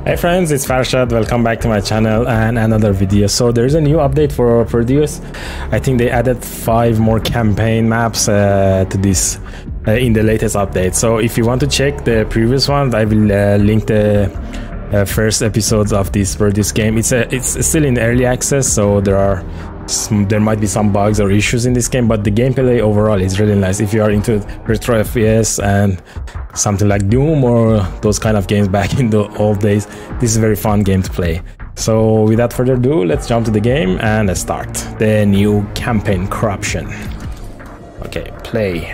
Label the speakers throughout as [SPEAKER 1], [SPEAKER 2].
[SPEAKER 1] Hey friends, it's Farshad. Welcome back to my channel and another video. So there's a new update for Prodeus. I think they added 5 more campaign maps to this in the latest update. So if you want to check the previous ones, I will link the first episodes of this Prodeus game. It's still in early access, so there might be some bugs or issues in this game, but the gameplay overall is really nice. If you are into retro FPS and something like Doom or those kind of games back in the old days, this is a very fun game to play. So without further ado, let's jump to the game and start the new campaign, Corruption. Okay, play.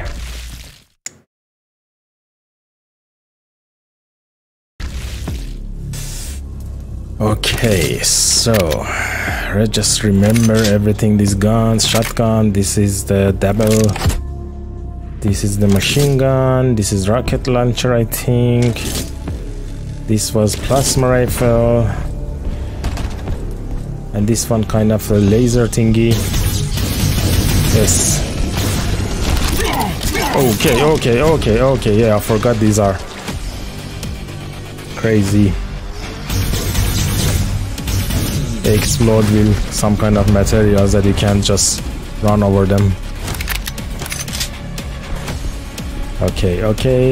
[SPEAKER 1] Okay, so just remember everything. These guns, shotgun, this is the double, this is the machine gun, this is rocket launcher, I think this was plasma rifle, and this one kind of a laser thingy. Yes. Okay, yeah, I forgot these are crazy. They explode with some kind of materials that you can't just run over them. Okay.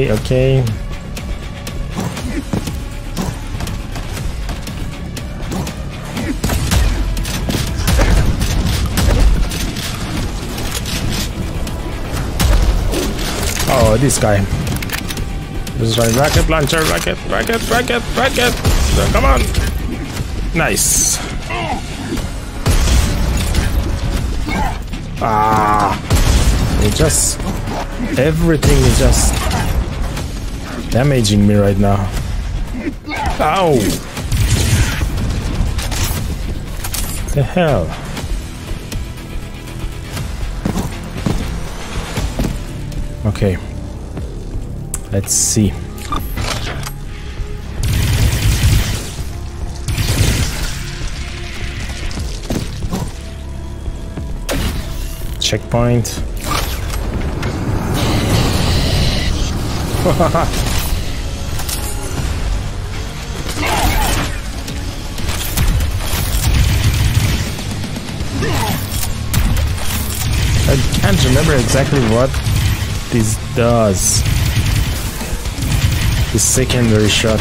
[SPEAKER 1] Oh, this guy. This is right. Rocket launcher, rocket. Come on. Nice. Everything is just damaging me right now. Ow! The hell? Okay. Let's see. Checkpoint. I can't remember exactly what this does. The secondary shot.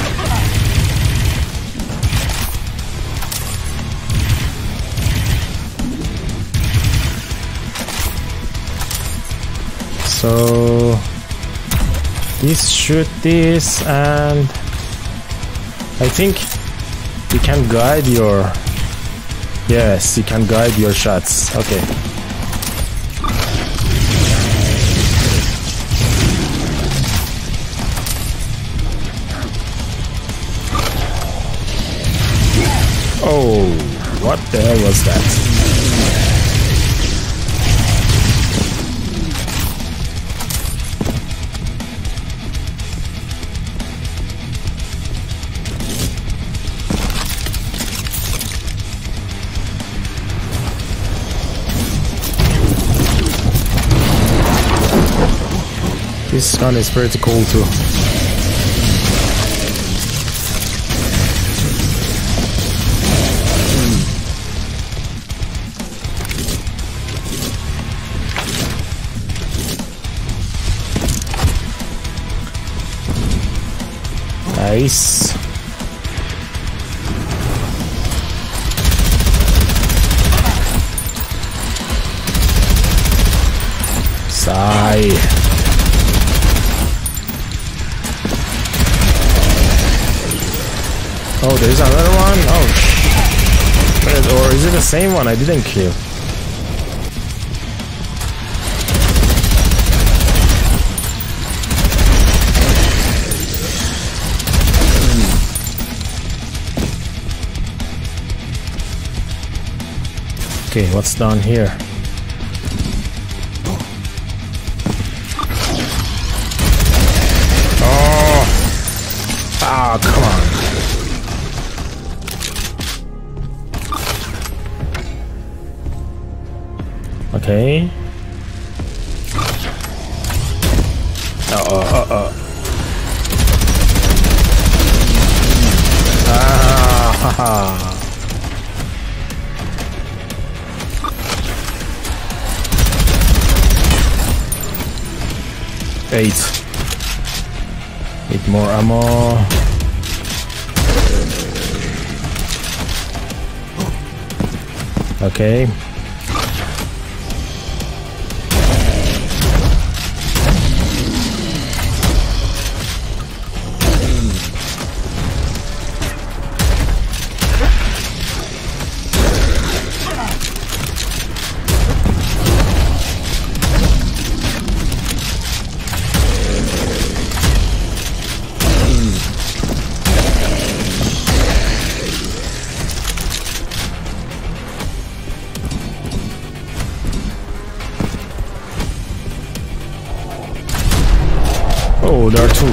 [SPEAKER 1] So this shoot this, and I think you can guide your, yes, you can guide your shots. Okay. Oh, what the hell was that? This gun is pretty cool too. Nice. Sigh. Oh, there's another one? Oh, or is it the same one I didn't kill? Okay, what's down here? Oh! Ah, come on. Okay. Ah. Haha. 8 more ammo. Okay. Oh, there are 2.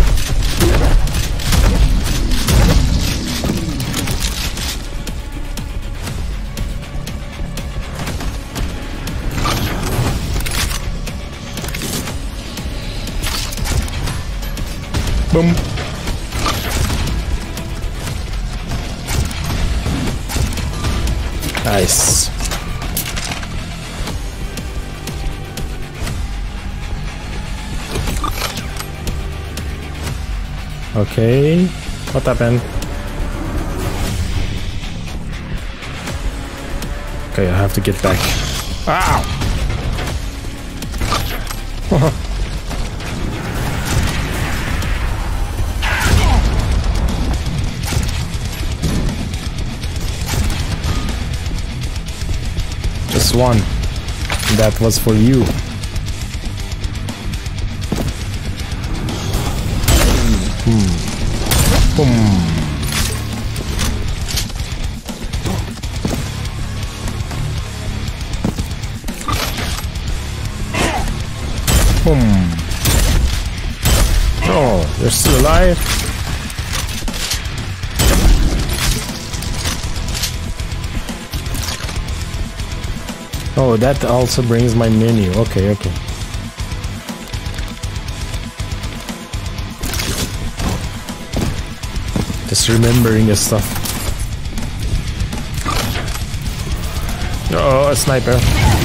[SPEAKER 1] Boom. Nice. Okay, what happened? Okay, I have to get back. Ow! Just one. That was for you. Boom. Boom. Oh, you're still alive? Oh, that also brings my menu. Okay, okay. Just remembering the stuff. Oh, a sniper.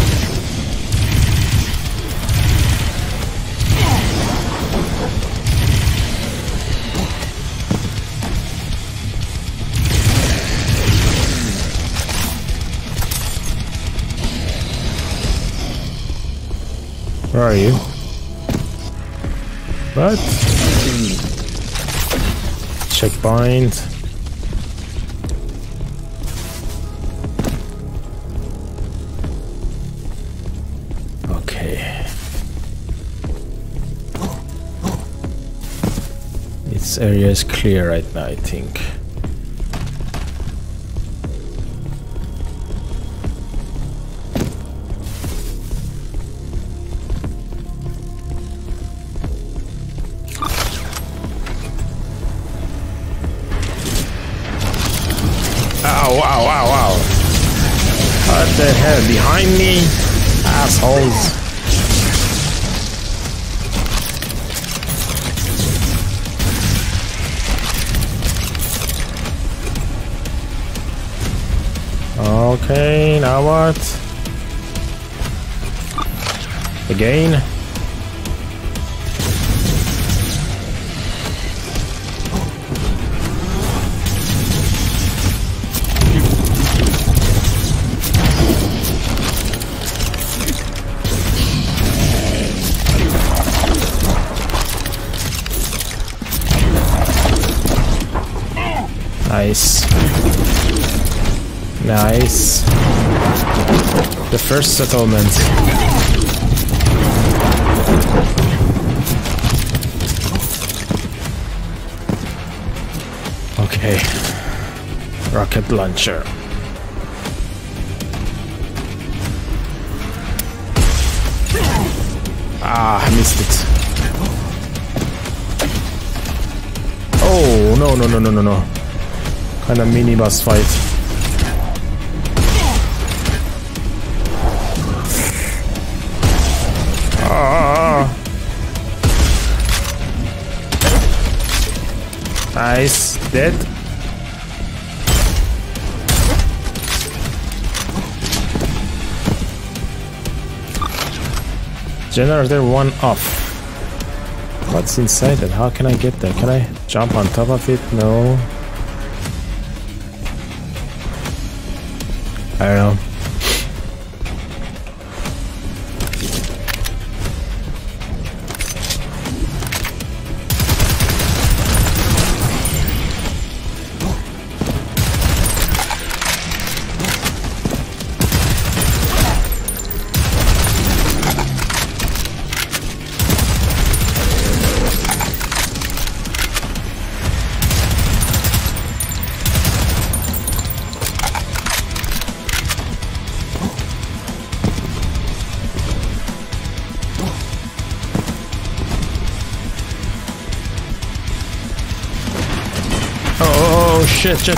[SPEAKER 1] Where are you? What? Checkpoint. Okay. This area is clear right now, I think. Ow, ow, ow, ow. What the hell? Behind me? Assholes. Okay, now what? Again? Nice. Nice. The first settlement. Okay. Rocket launcher. Ah, I missed it. Oh, no, no, no, no, no, no. Kind of mini boss fight. Ah. Nice. Dead. Generator 1 off. What's inside it? How can I get there? Can I jump on top of it? No. I don't know. Oh shit, shit.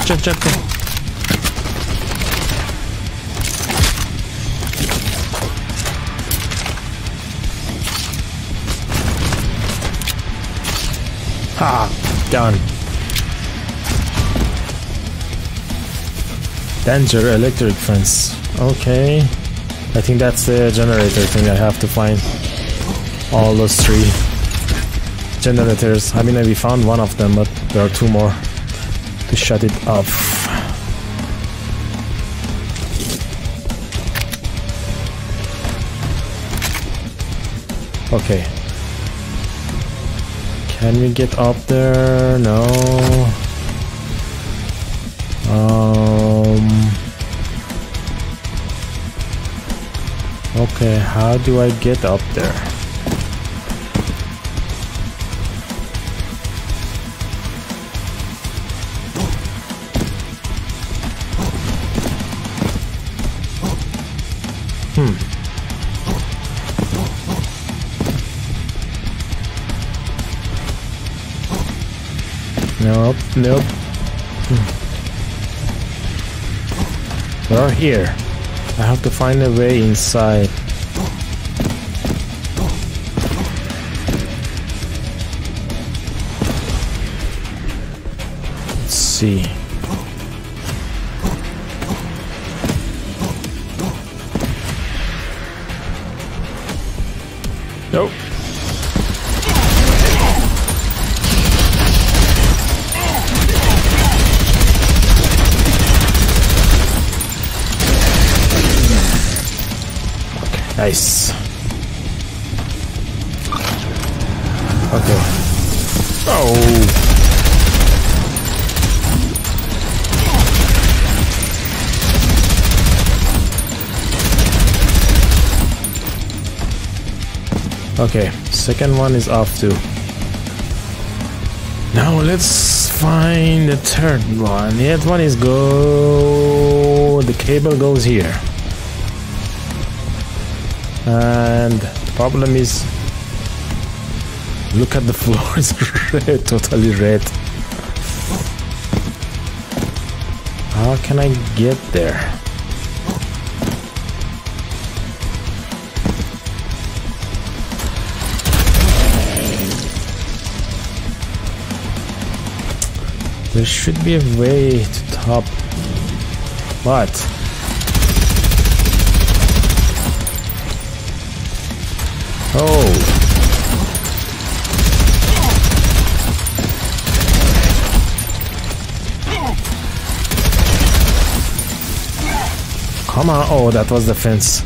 [SPEAKER 1] Ha! Done. Danger electric fence. Okay. I think that's the generator thing. I have to find all those 3 generators. I mean, we found one of them, but there are 2 more to shut it off. Okay. Can we get up there? No. Okay, how do I get up there? Nope. We're here. I have to find a way inside. Let's see. Nope. Nice. Okay. Oh. Okay, second one is off too. Now let's find the third one. The third one is the cable goes here. And the problem is, look at the floor, it's red, totally red. How can I get there? There should be a way to top. What? Oh. Come on. Oh, that was the fence.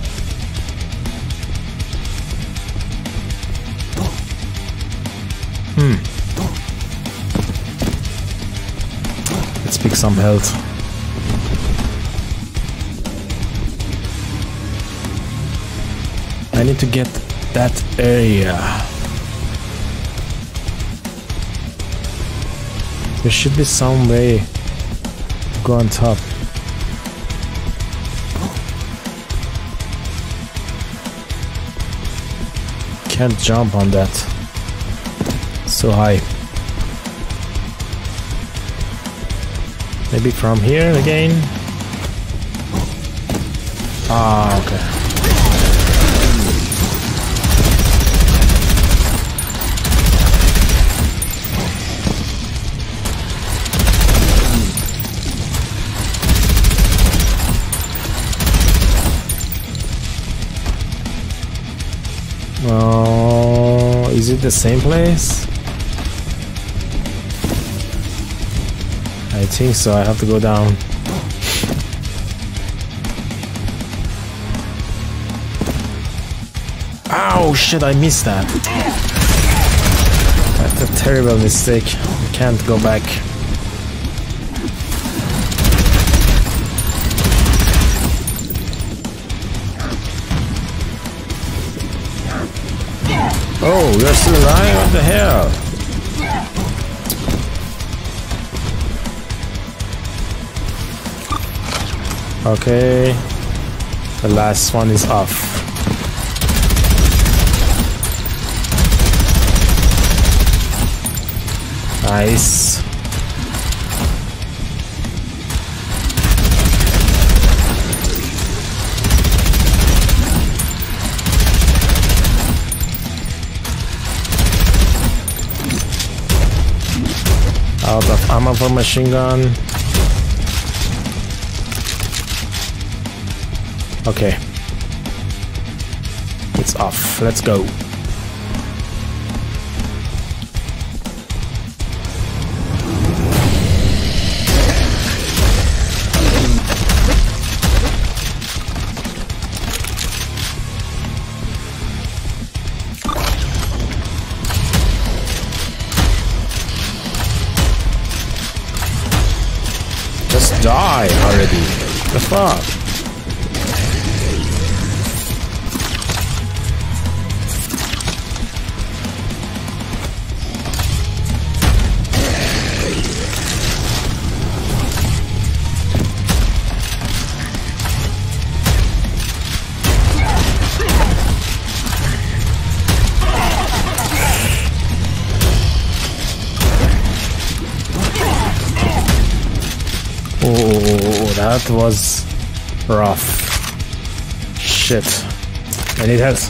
[SPEAKER 1] Let's pick some health. I need to get that area. There should be some way to go on top. Can't jump on that. So high. Maybe from here again? Ah, okay. it the same place? I think so. I have to go down. Oh shit, I missed that. That's a terrible mistake. I can't go back. Oh, you're still alive? What the hell? Okay. The last one is off. Nice. Out of ammo for machine gun. Okay. It's off. Let's go. Just die already. The fuck? Oh, that was rough. Shit. I need health.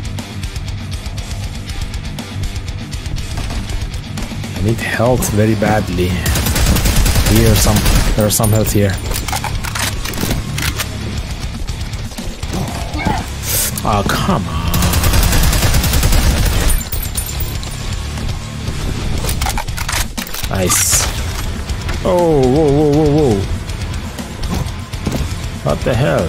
[SPEAKER 1] I need health very badly. There's some health here. Oh, come on. Nice. Oh, whoa, whoa, whoa, whoa. What the hell?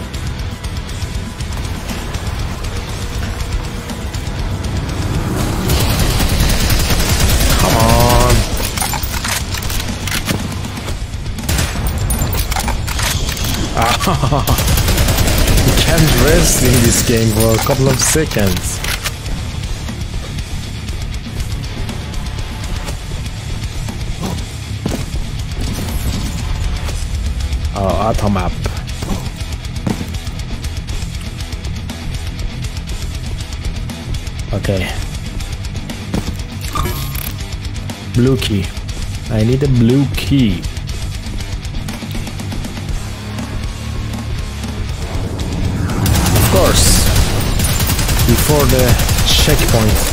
[SPEAKER 1] Come on. You can't rest in this game for a couple of seconds. Oh, auto map. Okay. Blue key. I need a blue key. Of course. Before the checkpoint.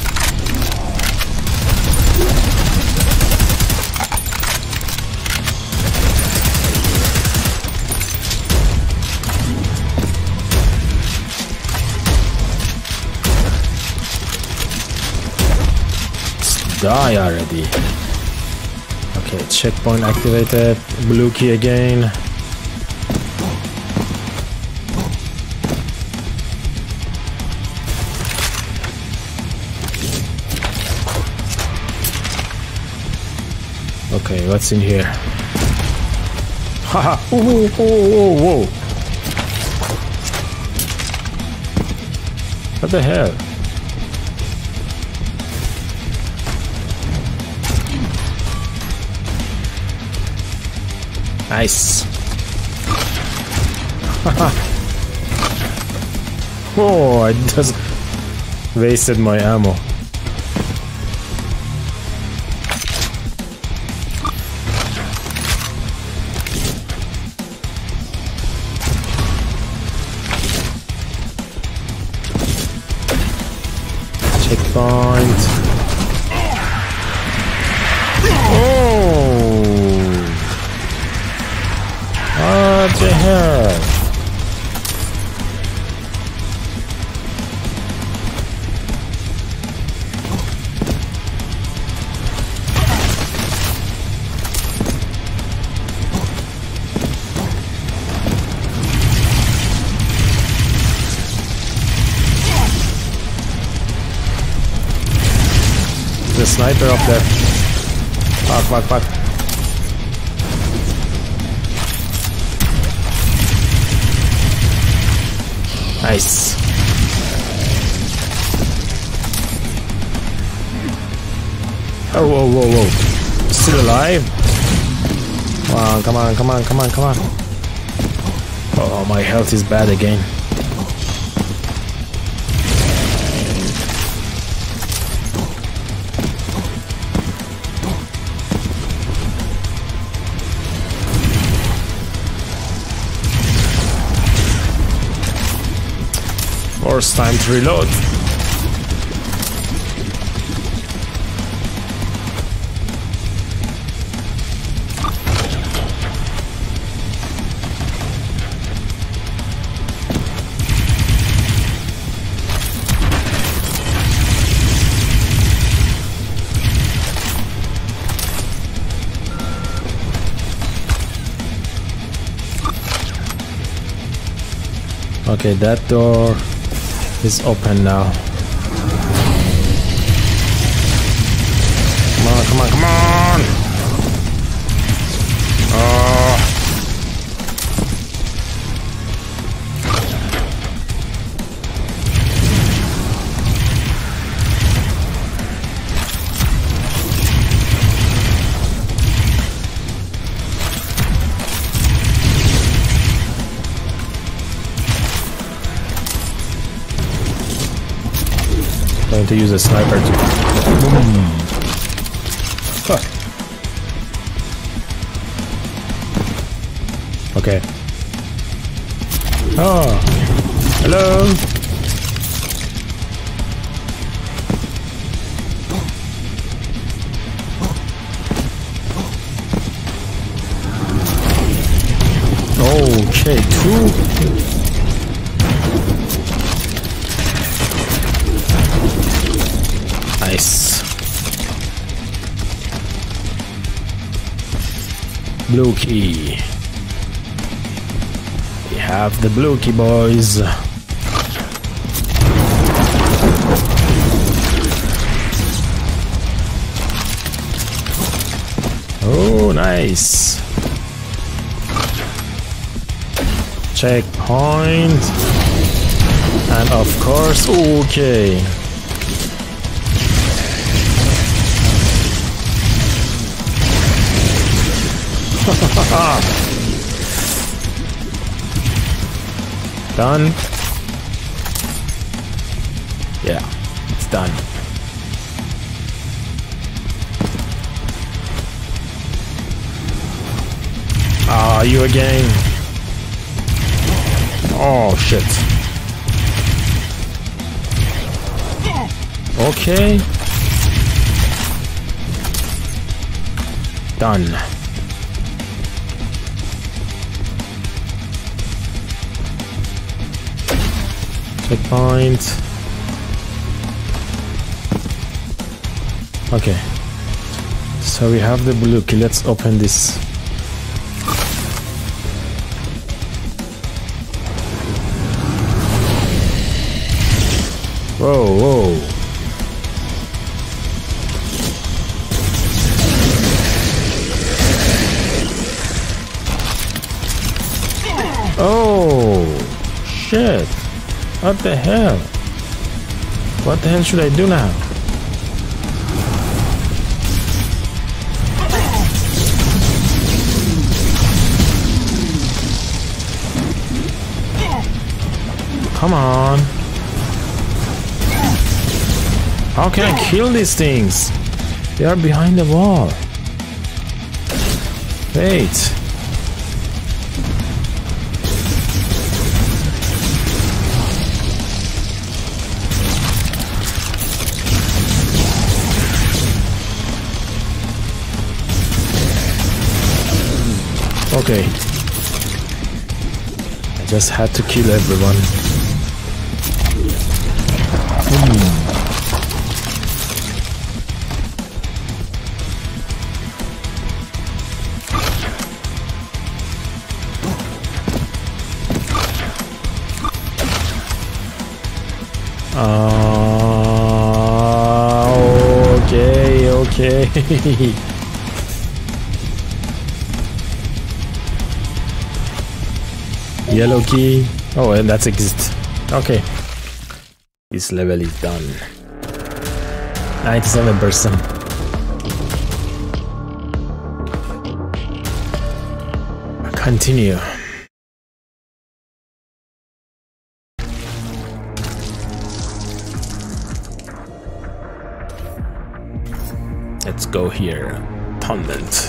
[SPEAKER 1] Die already. Okay, checkpoint activated. Blue key again. Okay, what's in here? Haha! Whoa, whoa, whoa, whoa! What the hell? Nice. Oh, I just wasted my ammo. Checkpoint. Oh! What the hell? sniper up there. Fuck. Nice. Oh, whoa. Still alive? Come on. Oh, my health is bad again. Force time to reload. Okay, that door is open now. Come on! Oh. Going to use a sniper to boom. Huh. Okay. Oh, hello. Okay, two. Nice. Blue key. We have the blue key, boys. Oh, nice. Checkpoint. And of course, okay. Done. Yeah, it's done. Ah, you again. Oh shit. Okay. Done. Checkpoint. Okay. So we have the blue key. Let's open this. Whoa. Oh, shit. What the hell? What the hell should I do now? Come on. How can I kill these things? They are behind the wall. Wait. Okay. I just had to kill everyone. okay. Yellow key. Oh, and that's exit. Okay. This level is done. 97%. Continue. Let's go here. Pendant.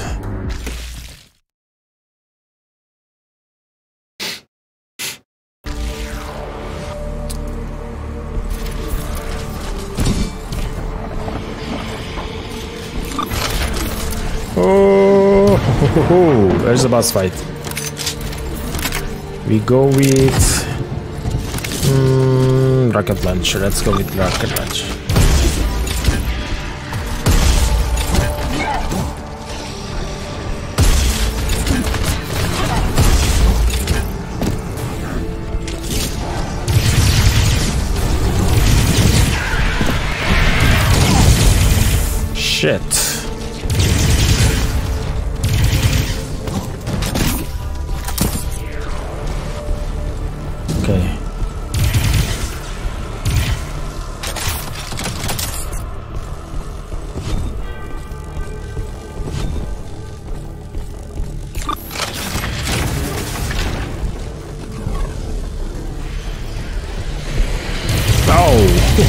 [SPEAKER 1] Oh, there's a boss fight. We go with rocket launcher. Let's go with rocket launcher. Shit. Okay. Oh.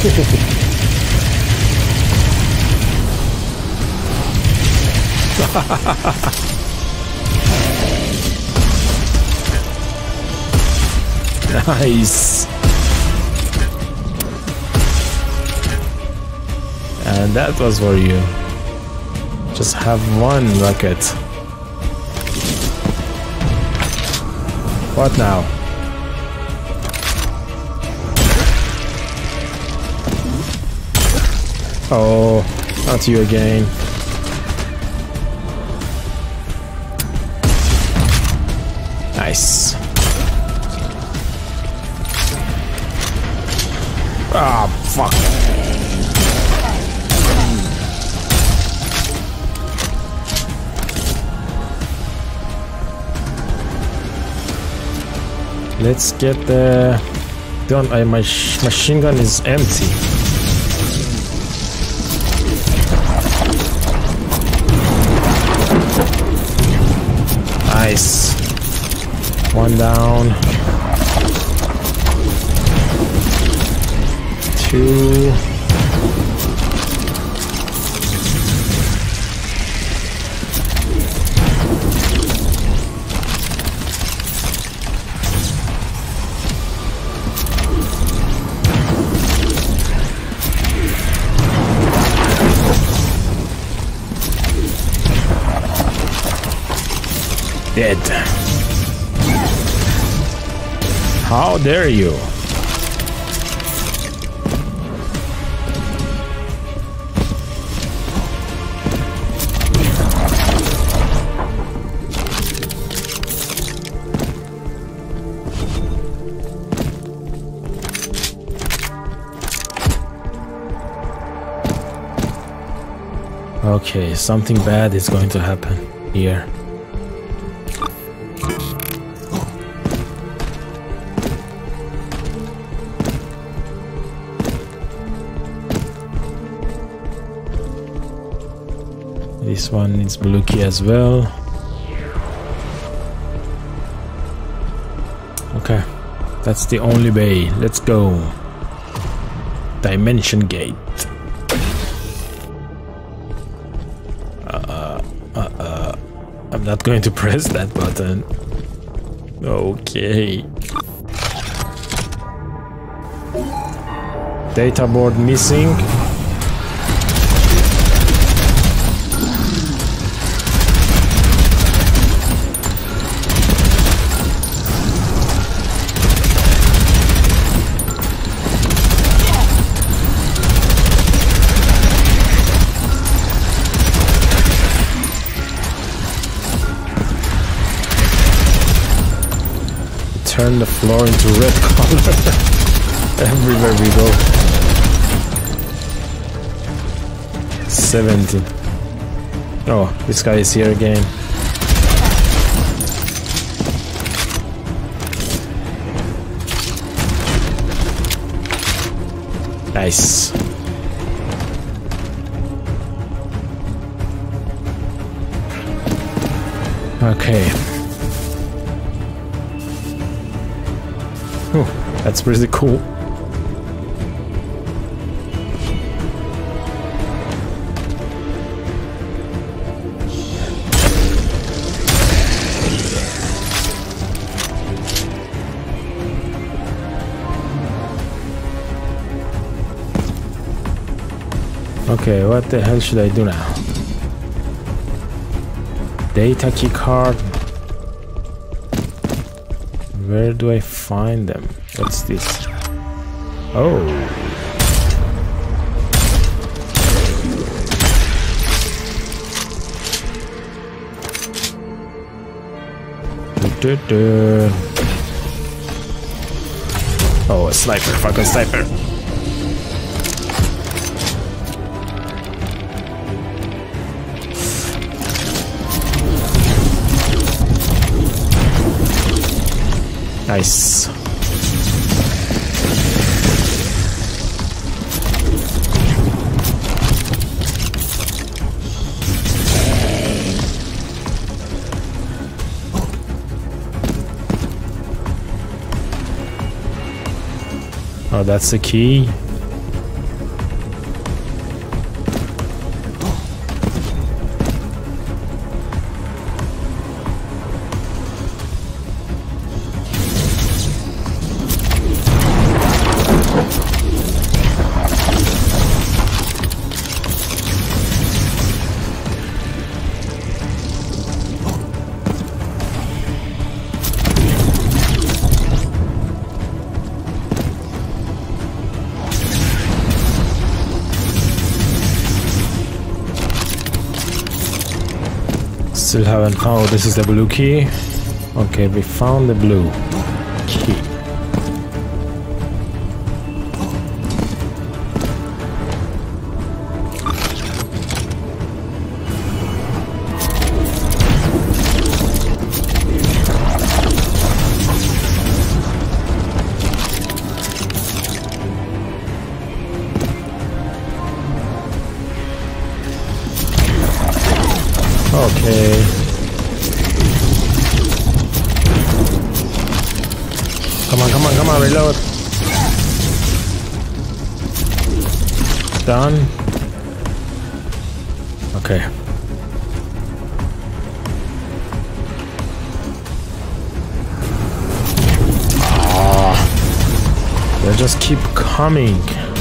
[SPEAKER 1] Nice. And that was for you. Just have one rocket. What now? Oh, not you again. Nice. Ah, fuck. Let's get the... my machine gun is empty. Nice. One down. Two. Dead. How dare you? Okay, something bad is going to happen here. This one needs blue key as well. Okay, that's the only way. Let's go. Dimension gate. I'm not going to press that button. Okay. Data board missing. Turn the floor into red color everywhere we go. 70. Oh, this guy is here again. Nice. Okay. Oh, that's pretty cool. Okay, what the hell should I do now? Data key card. Where do I find them? What's this? Oh. Oh, a sniper, fucking sniper. Nice. Oh, that's the key. Still haven't found. Oh, this is the blue key. Okay, we found the blue key. Okay. Come on, come on, come on, reload. Done. Okay. Ah, they just keep coming.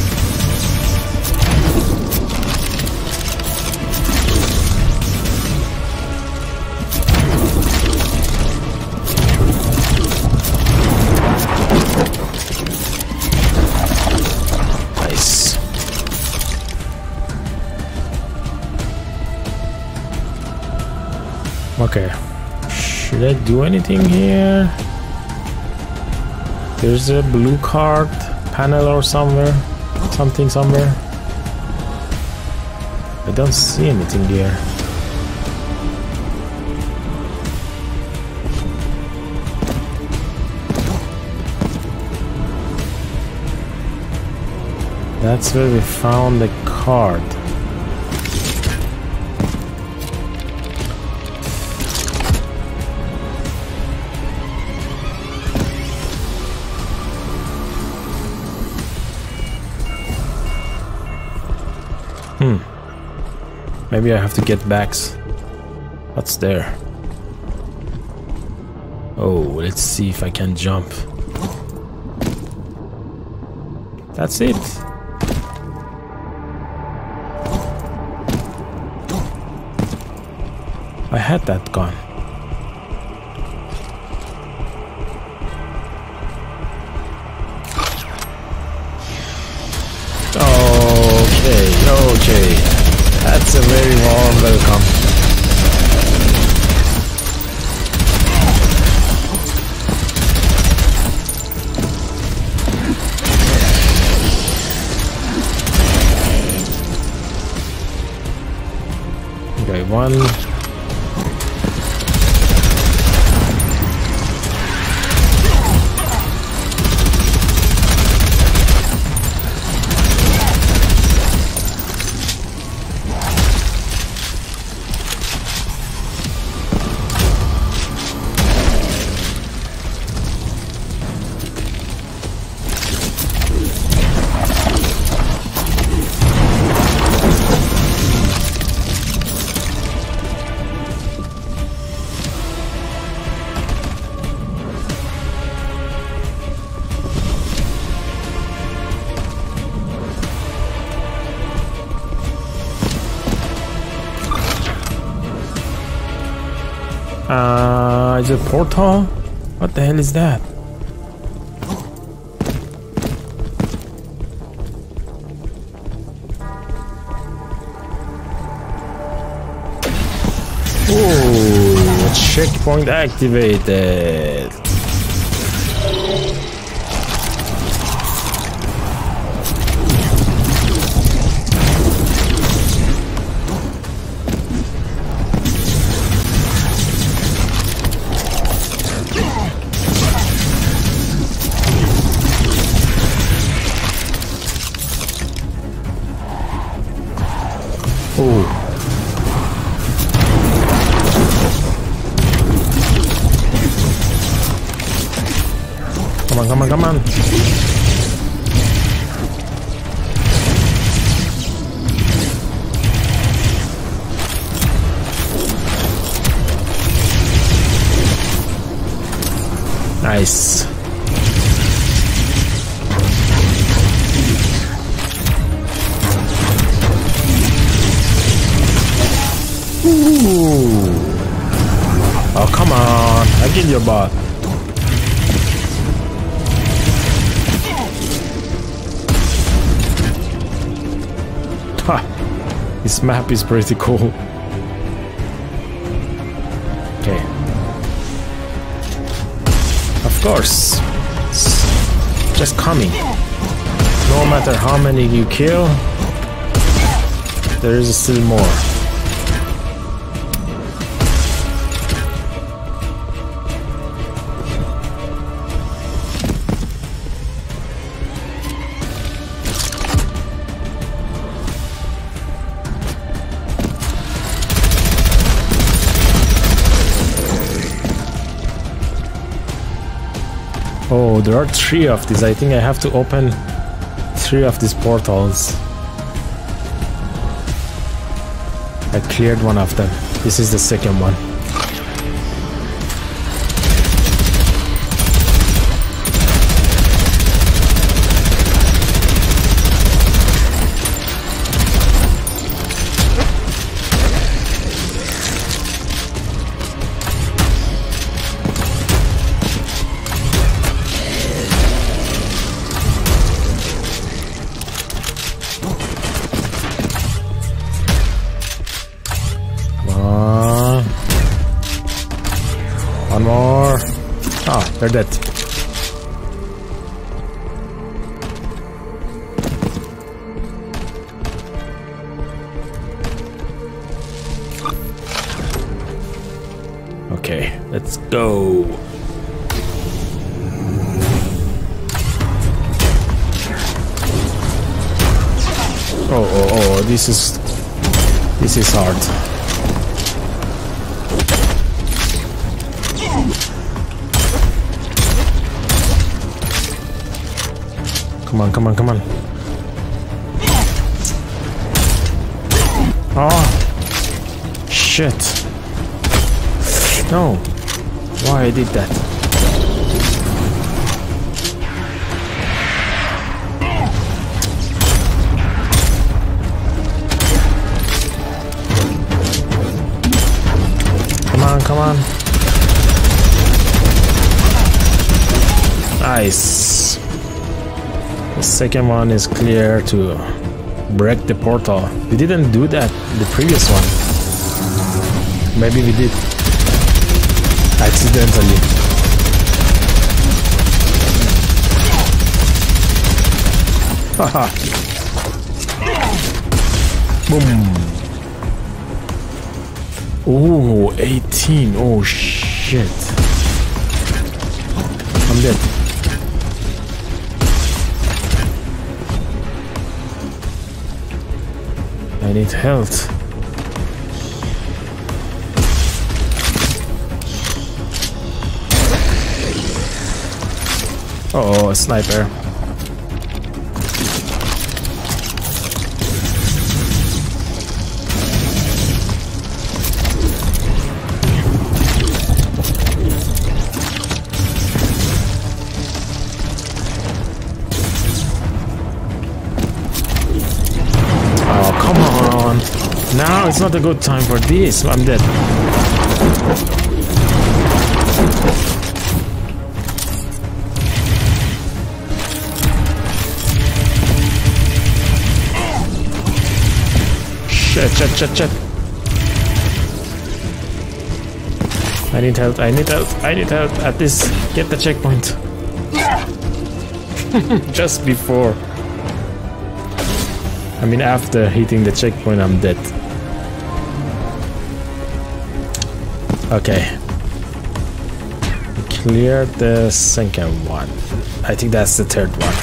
[SPEAKER 1] Okay, should I do anything here? There's a blue card panel or somewhere, something somewhere. I don't see anything here. That's where we found the card. Maybe I have to get backs. What's there? Oh, let's see if I can jump. That's it. I had that gun. Okay. That's a very warm welcome. Okay, one. Is it a portal? What the hell is that? Ooh, checkpoint activated. Come on, come on. Nice. Ooh. Oh, come on. I get your butt. Ha. This map is pretty cool. Okay. Of course. It's just coming. No matter how many you kill, there is still more. Oh, there are 3 of these. I think I have to open 3 of these portals. I cleared one of them. This is the second one. One more. Ah, they're dead. Okay, let's go. Oh, this is hard. Come on. Oh, shit. No. Why I did that? Come on. Nice. The second one is clear to break the portal. We didn't do that the previous one. Maybe we did. Accidentally. Haha. Boom. Oh, 18. Oh shit. I'm dead. I need health. Oh, a sniper. Oh, come on. Now it's not a good time for this. I'm dead. Shit. I need help, I need help. At least get the checkpoint. Just before. I mean, after hitting the checkpoint, I'm dead. Okay. Cleared the second one. I think that's the third one.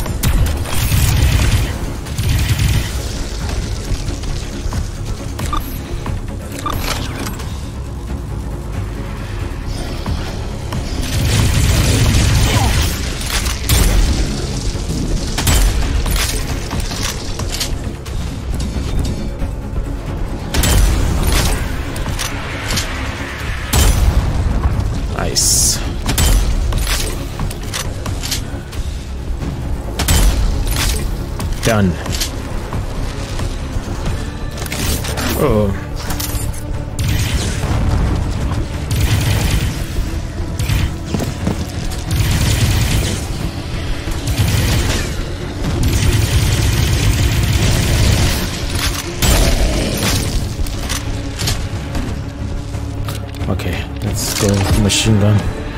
[SPEAKER 1] Nice. Done. Oh. Okay, let's go machine gun.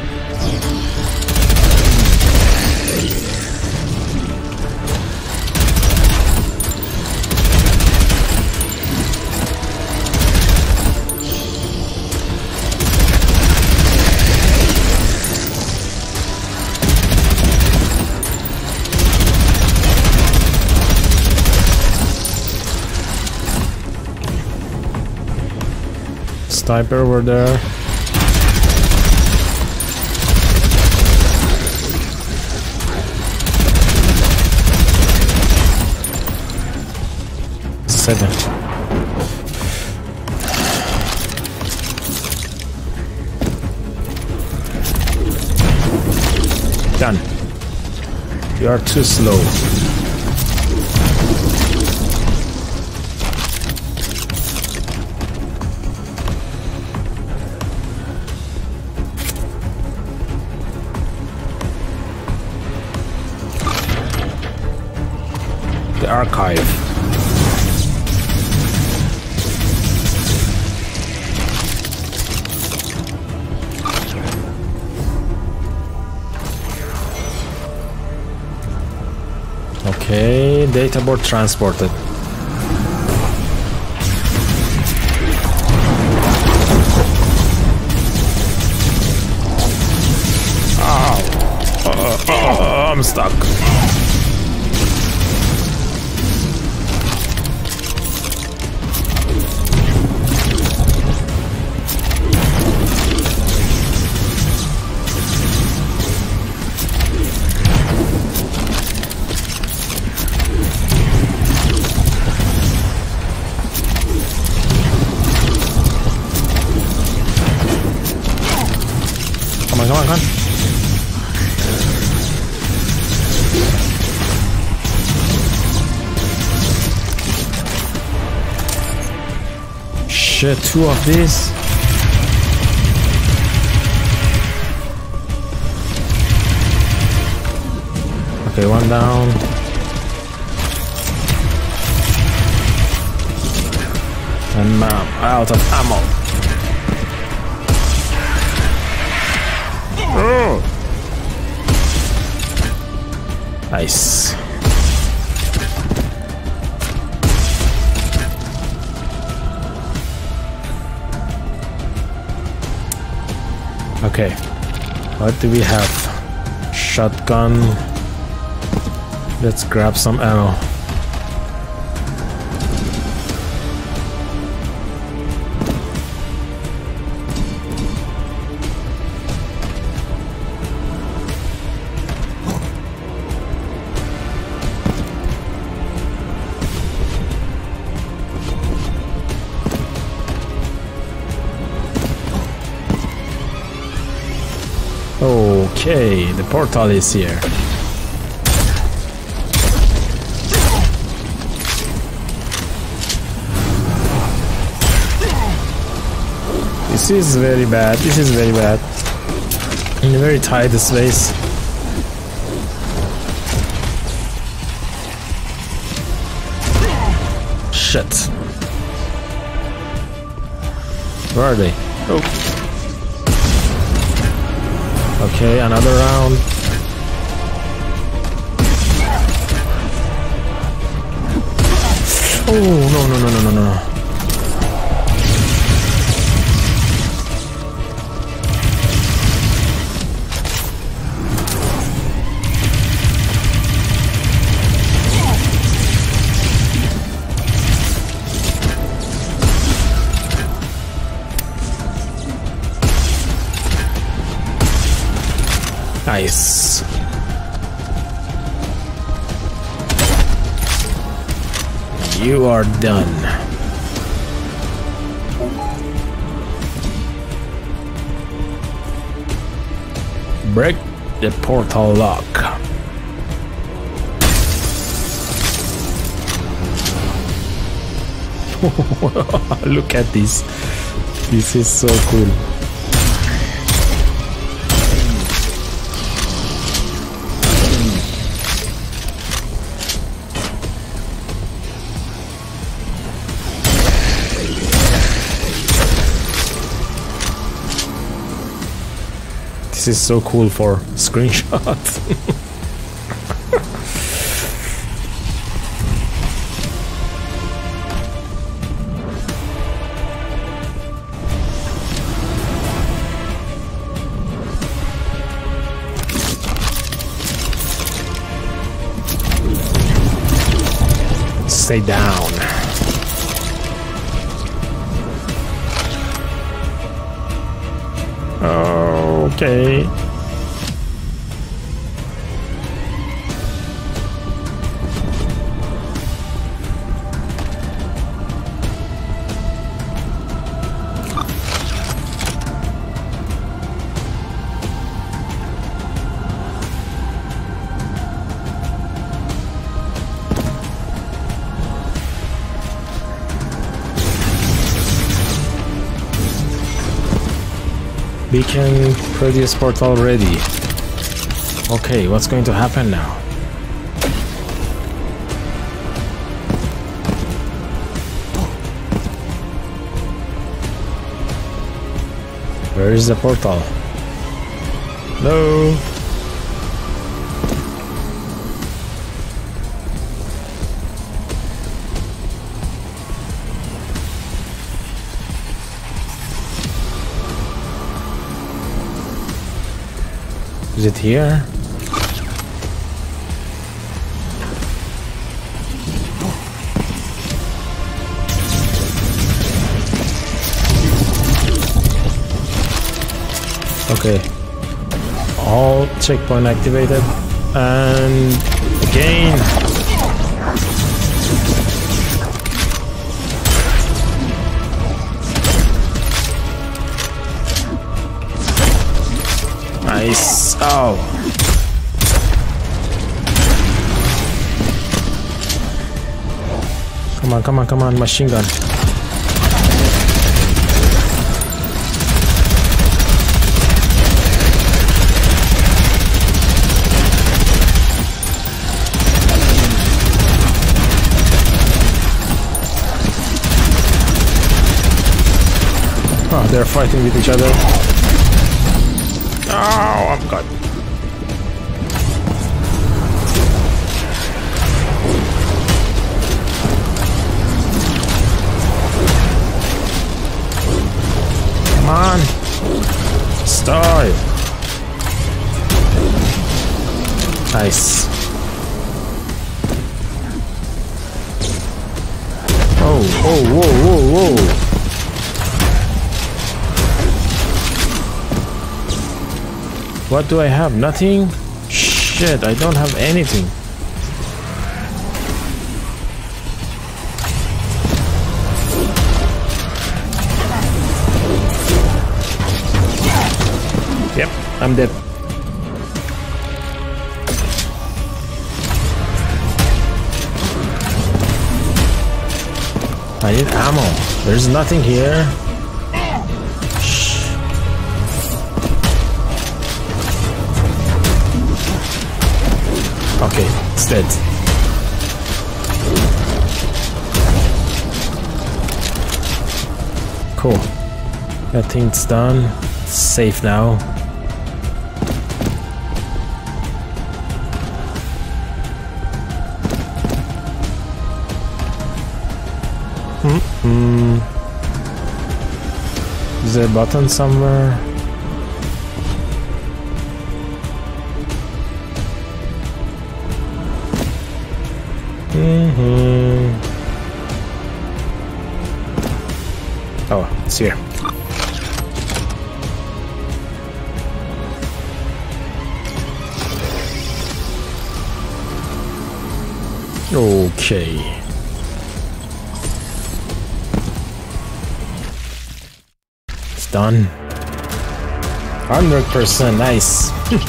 [SPEAKER 1] Sniper over there. Seven. Done. You are too slow. The archive. Okay, data board transported. Oh, I'm stuck. Come on. Shit, two of these. Okay, one down. And now out of ammo. Oh. Nice. Okay, what do we have? Shotgun. Let's grab some ammo. Okay, the portal is here. This is very bad. This is very bad. In a very tight space. Shit. Where are they? Oh. Okay, another round. Oh, no. Nice. You are done. Break the portal lock. Look at this. This is so cool. This is so cool for screenshots. Stay down. Okay. Beacon Prodeus portal ready. Okay, what's going to happen now? Where is the portal? No. Is it here? Okay. All checkpoint activated. And again. Nice. Oh. Come on, machine gun. Oh, they're fighting with each other. Oh, I'm God. Come on. Start. Nice. Oh, whoa, whoa, whoa. What do I have? Nothing? Shit, I don't have anything. Yep, I'm dead. I need ammo. There's nothing here. Shh. Okay, it's dead. Cool. I think it's done. It's safe now. Is there a button somewhere? Oh, it's here. Okay. Done. 100%, nice.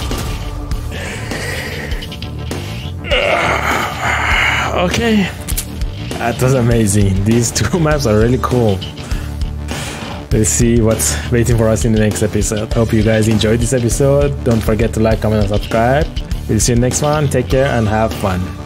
[SPEAKER 1] Okay, that was amazing. These two maps are really cool. Let's see what's waiting for us in the next episode. Hope you guys enjoyed this episode. Don't forget to like, comment, and subscribe. We'll see you next one. Take care and have fun.